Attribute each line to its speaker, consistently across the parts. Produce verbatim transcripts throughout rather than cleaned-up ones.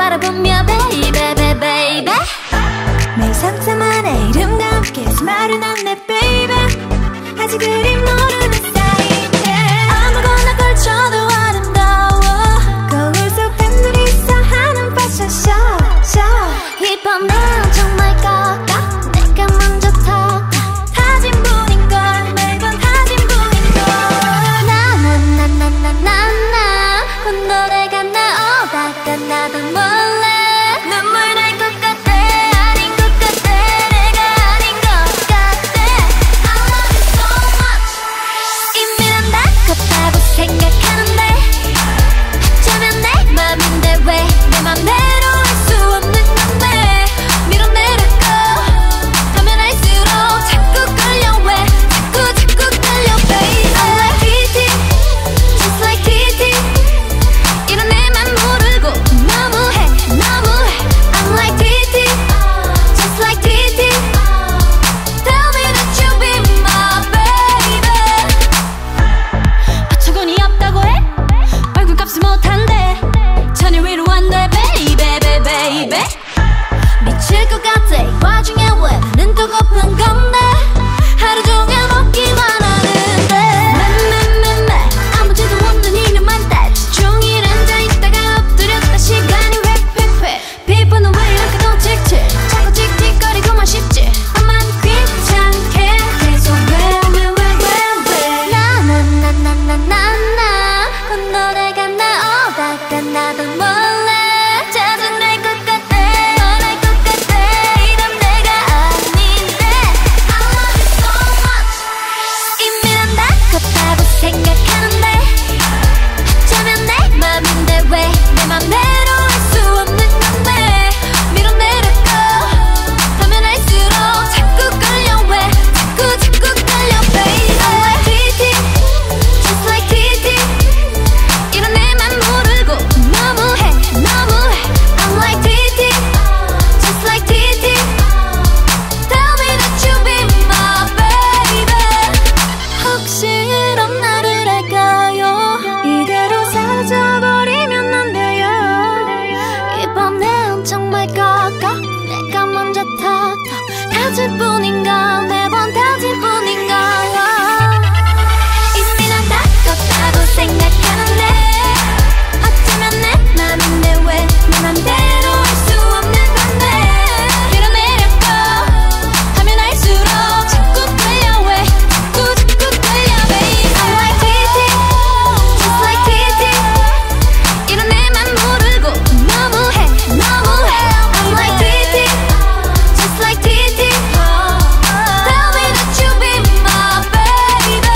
Speaker 1: 바라보며 baby baby baby
Speaker 2: 내 상상만의 이름과 함께 스마일은 안내 baby 아직 그리 모르는 사이인데 아무거나 걸쳐도 아름다워 거울 속 팬들이서 하는 패션쇼
Speaker 1: 힙합 난 정말 깎아 내가 먼저 턱 타진 분인걸 매번 타진 분인걸 나나나나나나나 곧 노래가 나오다가 나도 몰래 눈물 날 것 같아 아닌 것 같아 내가 아닌 것 같아 I love you so much 이미 난 다 컸다고 생각하는데 어쩌면 내 맘인데 왜 내 맘대로 할 수 없는 건데 밀어내려고 하면 할수록 자꾸 끌려 왜 자꾸 자꾸 끌려 baby I like 티티 just like 티티 이런 내 맘 모르고 너무해 너무해 I'm like 티티 just like 티티 Tell me that you be my baby 어처구니 없다고 해? 얼굴값을 못한대 천일 위로 한대 baby baby baby 미칠 것 같아 이 와중에 왜 눈 뜨고 고픈 건데 하루 종일 먹기만 하는데 맘맘맘맘 아무지도 없는 이름만 따지 종일 앉아있다가 엎드렸다 시간이 휙휙휙 피부는 왜 이렇게 또 칙칙 자꾸 틱틱거리고만 싶지 나만 귀찮게 계속 왜 왜 왜 왜 왜 나나나나나나 곧 노래가 나오다가 나도 몰래 짜증날 것 같아 원할 것 같아 이런 내가 아닌데 I love you so much 이미 난 다 컸다고 생각하는데 어쩌면 내 맘인데 왜 내 맘대로 할 수 없는 건데 밀어내려고 하면 할수록 자꾸 끌려 왜 자꾸 자꾸 끌려 baby I like 티티 just like 티티 이런 내 맘 모르고 너무해 너무해 I'm like 티티 just like 티티 Tell me that you be my baby 혹시 이런 나를 할까요
Speaker 2: 이대로 사라져버리면 안 돼요
Speaker 1: 이 밤 내 정말 깎아 내가 먼저 턱턱 타질 뿐인가 매번 타질 뿐인가 이미 난 다 컸다고 생각하는데 어쩌면 내 맘인데 왜 내 맘대로 할 수 없는 건데 밀어내려고 하면 할수록 자꾸 끌려 왜 자꾸 자꾸 끌려 baby I like 티티 just like 티티 이런 내 맘 모르고 너무해 너무해 I'm like 티티 just like 티티 Tell me that you be my baby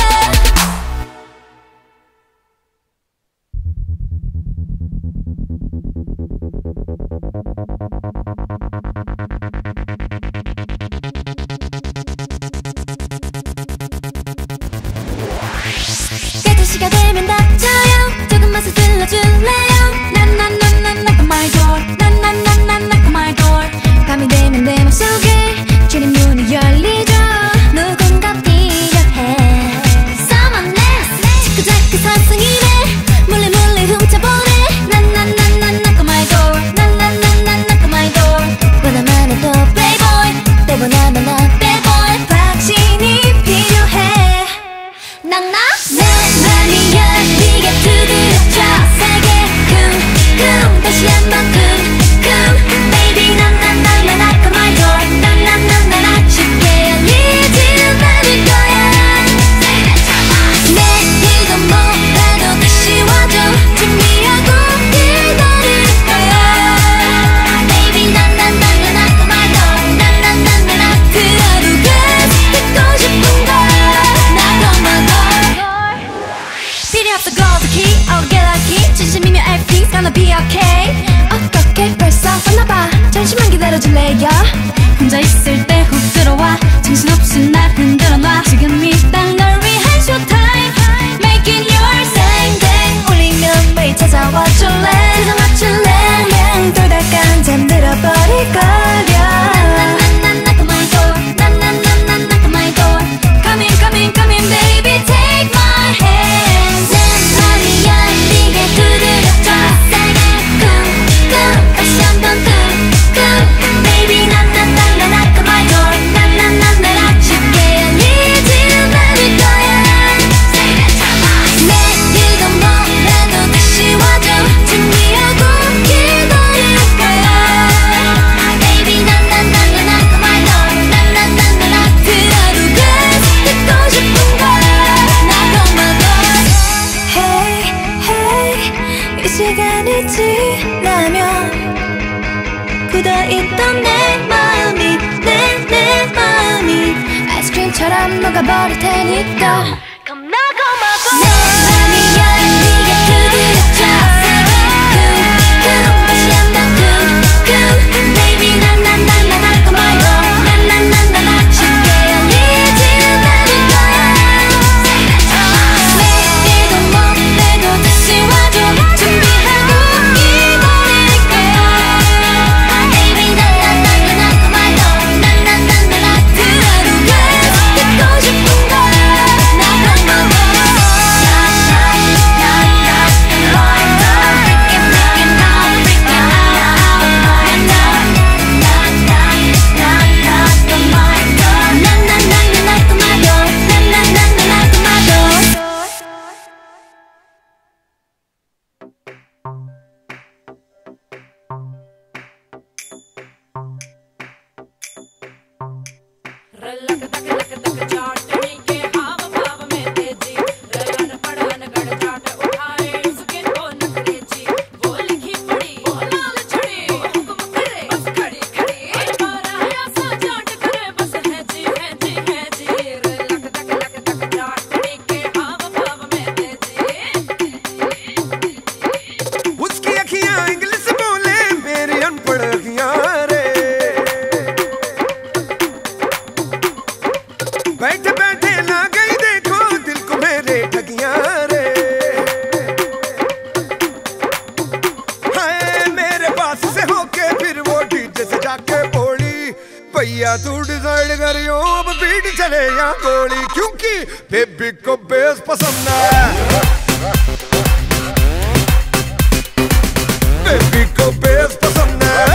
Speaker 1: 열두 시가 되면 닥쳐요 조금 맛을 들려줄래요 난난난난 knock on my door 난난난난 knock on my door 밤이 되면 내 맘속에 주는 문이 열리죠 누군가 필요해 Someone else 자꾸 자꾸 상승이네 몰래 몰래 훔쳐보네 난난난난 knock on my door 난난난난 knock on my door 원하만 해도 playboy 때보나만 나 bad boy 확신이 필요해 난 나 내 맘이 열리게 두드려줘 세게 쿵쿵 다시 한번 쿵쿵 Baby 난 난 난 난 knock on my door 난 난 난 난 쉽게 열리지는 않을 거야 내일도 뭐라도 다시 와줘 준비하고 기다릴 거야 Baby 난 난 난 난 knock on my door 난 난 난 난 그 하루가 듣고 싶은 걸 나로만 필요 없어 gold key, I'll get lucky 진심이면 everything's gonna be okay 어떻게 벌써 왔나봐 잠시만 기다려줄래요 혼자 있을 때 훅 들어와 정신없이 날 흔들어놔 지금이 딱 널 위한 showtime Making your same day 울리면 매일 찾아와 줄래 세상 맞출래 그냥 돌다간 잠들어버릴 거려 난난난난 knock on my door 난난난난 knock on my door Come in come in come in baby take my hand 내 맘이 열리게 두드려줘 세게 쿵쿵 다시
Speaker 2: 있던 내 마음이 내 내 마음이 아이스크림처럼 녹아버릴 테니까 Come now come on 내 맘이야 네가 두드려줘 쿵쿵 다시 한번 쿵쿵 Baby 난난난난 할 거 말고 난난난난 쉽게 열리지는 않을 거야 내일도 못 빼도 다시 와줘 준비하고 기다릴게 Baby 난난난난 할 거 말고 난난난난 하루가 듣고 싶은 걸 나만 먹어
Speaker 3: तू डिसाइड करियो अब बीट चले या गोली क्योंकि बेबी को bass पसंद है बेबी को बेस पसंद है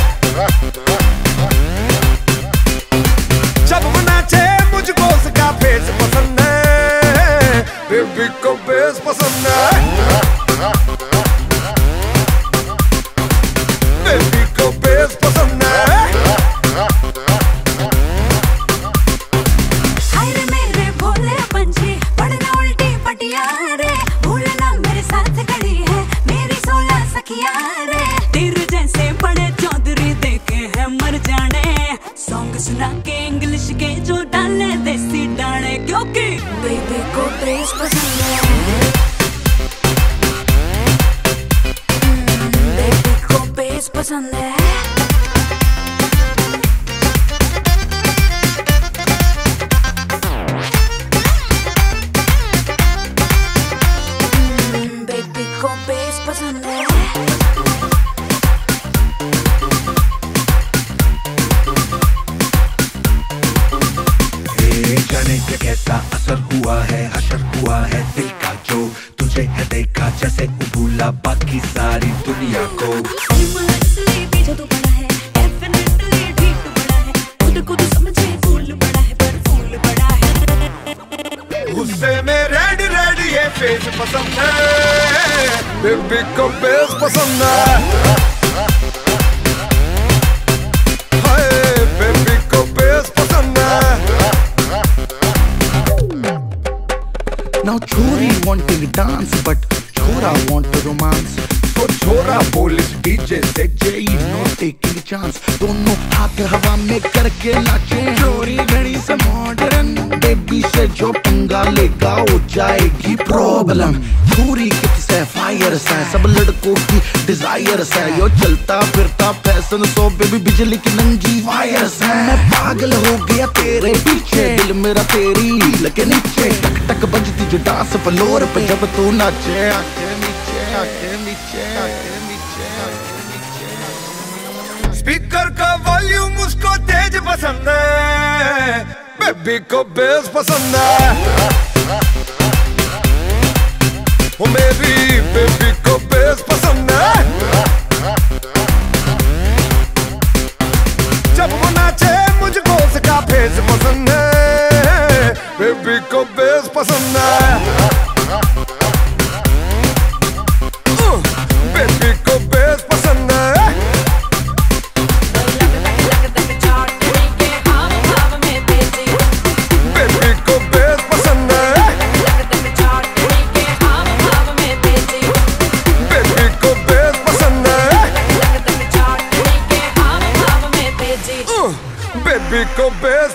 Speaker 3: जब वो नाचे मुझको उसका फेस पसंद है बेबी को बेस पसंद है बेबी को बेस पसंद है
Speaker 2: तेरे जैसे बड़े चौधरी देखे हैं मर जाने सॉन्ग सुना के इंग्लिश के जो डाले देसी डाले क्योंकि बेबी को बेस पसंद है बेबी को बेस पसंद है बेबी को बेस पसंद है
Speaker 4: कैसा असर हुआ है हशर हुआ है दिल का जो तुझे है देखा जैसे भूला बाकी सारी दुनिया को पीछे तो बड़ा है डेफिनेटली ठीक तो बड़ा है खुद को तो समझे फूल बड़ा है पर फूल बड़ा है
Speaker 3: गुस्से में रेड रेड ये फेस पसंद है बेबी को बेस पसंद है हाय बेबी को बेस पसंद है
Speaker 4: Now Chori wanting dance but Chora want romance So Chora बोले डीजे से Jay no taking chance दोनों हाथ हवा में करके नाचे चोरी घड़ी से मॉडर्न बेबी से जो पंगा लेगा हो जाएगी प्रॉब्लम चोरी किससे फायर से सब लड़कों की डिजायर से यो चलता फिरता फैशन सो बेबी बिजली की नंगी वायर से मैं पागल हो गया तेरे पीछे दिल मेरा तेरी लगे नीचे टक टक बजती जो डांस फ्लोर पे जब तू नाचे आके नीचे आके नीचे आके नीचे आके नीचे
Speaker 3: स्पीकर का वॉल्यूम उसको तेज पसंद है बेबी को बेस पसंद है ओ बेबी बेबी को बेस पसंद है जब वो नाचे मुझको उसका फेस पसंद है बेबी को बेस पसंद है बेबी को बेस पसंद है बेबी को बेस पसंद है बेबी को बेस पसंद है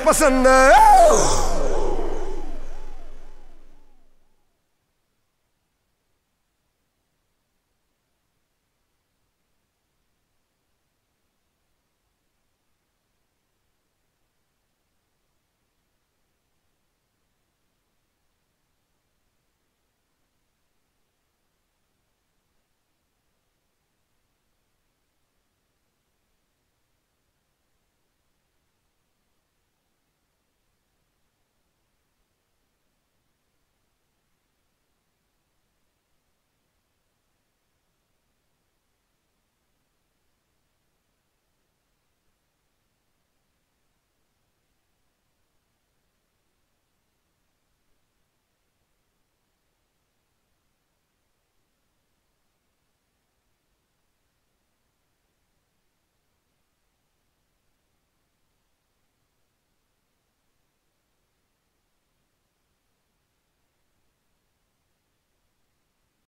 Speaker 3: पसंद है।